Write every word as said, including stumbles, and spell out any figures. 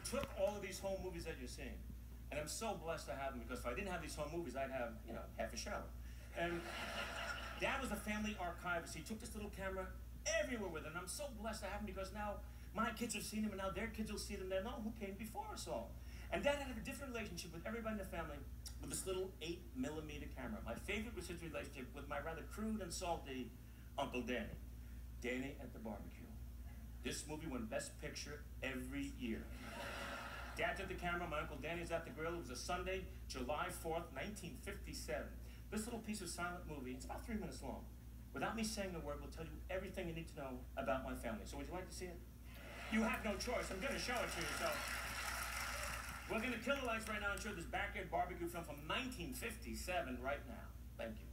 took all of these home movies that you're seeing, and I'm so blessed to have them, because if I didn't have these home movies, I'd have, you know, half a shower. And Dad was a family archivist. He took this little camera everywhere with him, and I'm so blessed to have him, because now my kids have seen him, and now their kids will see them. They know who came before us all. And Dad had a different relationship with everybody in the family with this little eight millimeter camera. My favorite was his relationship with my rather crude and salty Uncle Danny. Danny at the Barbecue. This movie won Best Picture every year. Dad's at the camera, my Uncle Danny's at the grill. It was a Sunday, July fourth, nineteen fifty-seven. This little piece of silent movie, it's about three minutes long. Without me saying a word, will tell you everything you need to know about my family. So would you like to see it? You have no choice. I'm gonna show it to you, so. We're gonna kill the lights right now and show this backyard barbecue film from nineteen fifty-seven right now. Thank you.